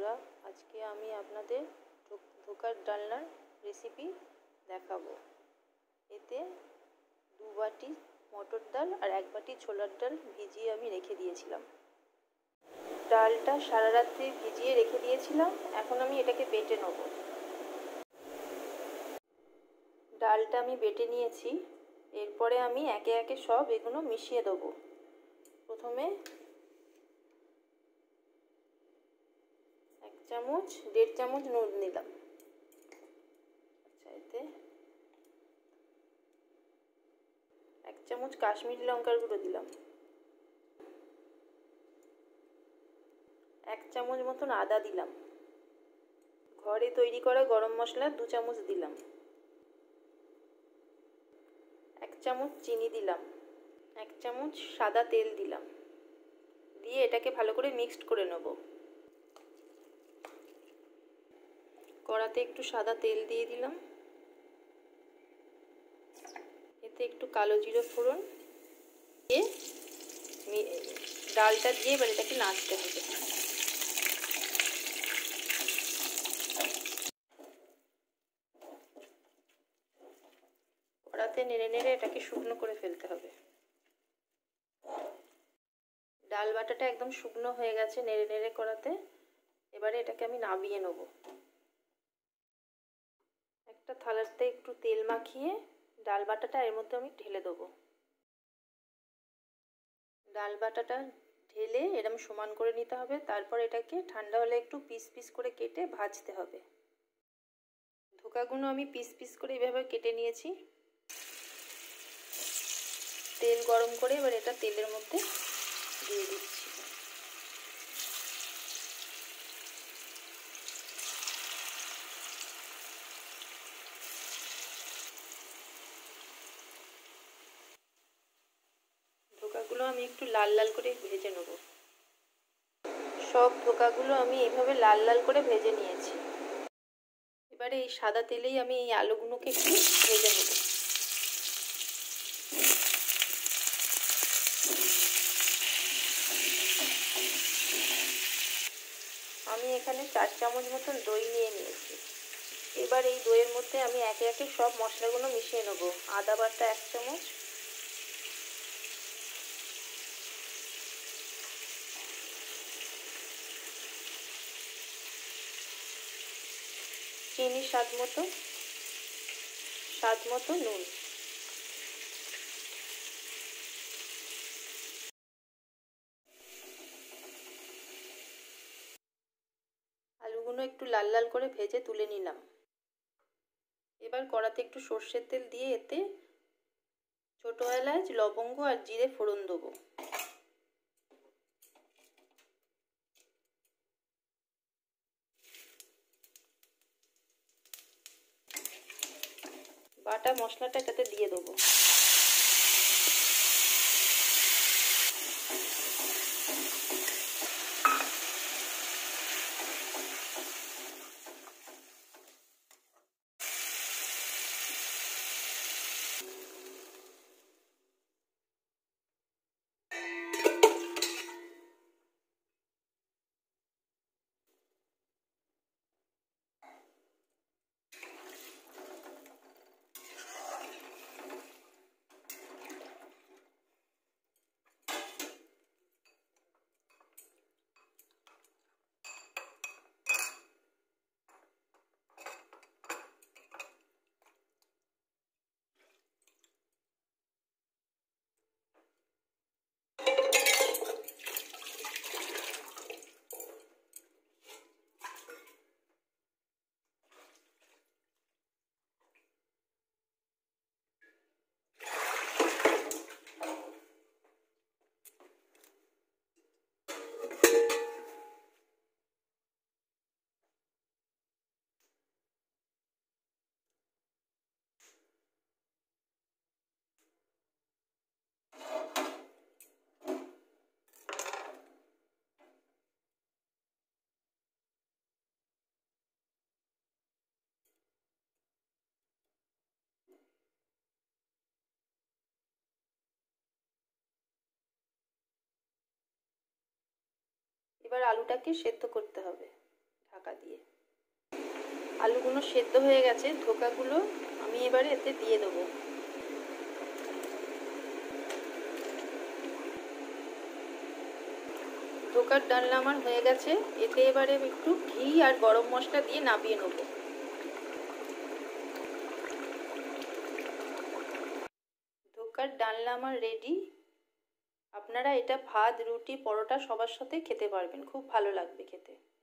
বন্ধুরা, আজকে আমি আপনাদের ধোকার ডালনার রেসিপি দেখাবো। এতে 2 বাটি মটর ডাল আর 1 বাটি ছোলার ডাল ভিজিয়ে আমি রেখে দিয়েছিলাম। ডালটা সারা রাত্রি ভিজিয়ে রেখে দিয়েছিলাম। এখন আমি এটাকে বেটে নেব। ডালটা আমি বেটে নিয়েছি। এরপরে আমি একে একে সব এগুলো মিশিয়ে দেবো। প্রথমে 1 চামচ 1.5 চামচ নুন নিলাম। আচ্ছা, এতে 1 চামচ কাশ্মীরি লঙ্কার গুঁড়ো দিলাম। 1 চামচ মতন আদা দিলাম। ঘরে তৈরি করা গরম মশলা 2 চামচ দিলাম। 1 চামচ চিনি দিলাম। 1 চামচ সাদা তেল দিলাম। দিয়ে এটাকে ভালো করে মিক্সড করে নেব। কড়াতে একটু সাদা তেল দিয়ে দিলাম। এতে একটু কালো জিরে ফোড়ন দিয়ে ডালটা দিয়ে এবার এটাকে নাড়তে হবে। কড়াতে নেড়ে নেড়ে এটাকে শুকনো করে ফেলতে হবে। ডাল বাটাটা একদম শুকনো হয়ে গেছে নেড়ে নেড়ে কড়াতে। এবারে এটাকে আমি নামিয়ে নেব। একটা থালাতে একটু তেল মাখিয়ে ডাল বাটাটা এর মধ্যে আমি ঢেলে দেবো। ডাল বাটাটা ঢেলে এরকম সমান করে নিতে হবে। তারপর এটাকে ঠান্ডা হলে একটু পিস পিস করে কেটে ভাজতে হবে। ধোকাগুলো আমি পিস পিস করে এইভাবে কেটে নিয়েছি। তেল গরম করে এবার এটা তেলের মধ্যে দিয়ে দিচ্ছি। ধোকাগুলো আমি একটু লাল লাল করে ভেজে নেব। সব ধোকাগুলো আমি এইভাবে লাল লাল করে ভেজে নিয়েছি। এবারে এই সাদা তেলেই আমি এই আলুগুলোকে একটু ভেজে নেব। আমি এখানে 4 চামচ মতন দই নিয়ে নিয়েছি। এবার এই দইয়ের মধ্যে আমি একে একে সব মশলাগুলো মিশিয়ে নেব। আদা বাটা 1 চামচ, চিনি স্বাদ মতো নুন, আলুগুলো একটু লাল লাল করে ভেজে তুলে নিলাম। এবার কড়াতে একটু সর্ষের তেল দিয়ে এতে ছোটো এলাচ, লবঙ্গ আর জিরে ফোড়ন দেবো। বাটা মশলাটা এটাতে দিয়ে দেবো। এবার আলুটাকে সেদ্ধ করতে হবে। আলুগুলো সেদ্ধ হয়ে গেছে, ধোকাগুলো আমি এবারে এতে দিয়ে দেবো। ধোকার ডালনা আমার হয়ে গেছে, এতে এবারে একটু ঘি আর গরম মশলা দিয়ে নামিয়ে নেবো। ধোকার ডালনা আমার রেডি। আপনারা এটা ভাত, রুটি, পরোটা সবার সাথে খেতে পারবেন, খুব ভালো লাগবে খেতে।